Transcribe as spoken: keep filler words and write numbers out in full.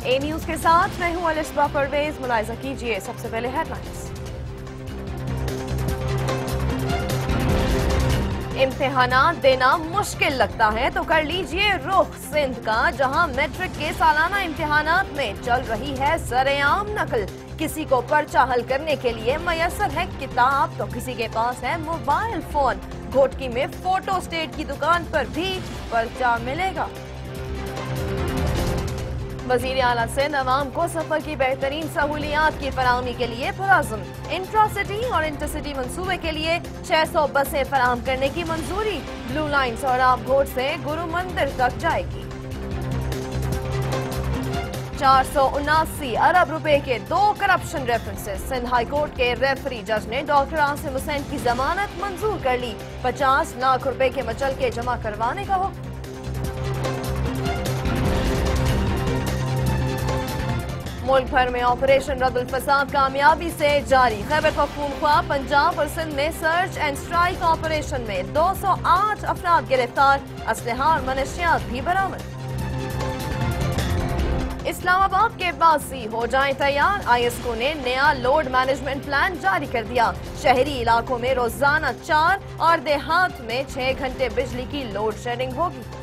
ए news के साथ मैं हूं अलिस्बा परवेज। मुलाहिजा कीजिए सबसे पहले हेडलाइंस। इम्तिहानात देना मुश्किल लगता है तो कर लीजिए रुख सिंध का, जहां मैट्रिक के सालाना इम्तिहानात में चल रही है सरेआम नकल। किसी को पर्चा हल करने के लिए मयसर है किताब तो किसी के पास है मोबाइल फोन। घोटकी में फोटो स्टेट की दुकान पर भी पर्चा मिलेगा। वज़ीर आला सिंध अवाम को सफर की बेहतरीन सहूलियात की फराहमी के लिए पुरअज़्म। इंट्रा सिटी और इंटरसिटी मंसूबे के लिए छह सौ बसें फराहम करने की मंजूरी। ब्लू लाइन सोहराब घोट से गुरु मंदिर तक जाएगी। चार सौ उनासी अरब रुपए के दो corruption references. Sindh high court के रेफरी जज ने डॉक्टर आसिम हुसैन की जमानत मंजूर कर ली। पचास लाख रुपए के मचल के जमा करवाने का हुक्म। मुल्क भर में ऑपरेशन रद्दुल फसाद कामयाबी से जारी। खैबर पख्तूनख्वा, पंजाब और सिंध में सर्च एंड स्ट्राइक ऑपरेशन में दो सौ आठ अफराद गिरफ्तार। असलहा और मनशियात भी बरामद। इस्लामाबाद के बासी हो जाएं तैयार। आई एस को ने नया लोड मैनेजमेंट प्लान जारी कर दिया। शहरी इलाकों में रोजाना चार और देहात में छह घंटे बिजली की लोड शेडिंग होगी।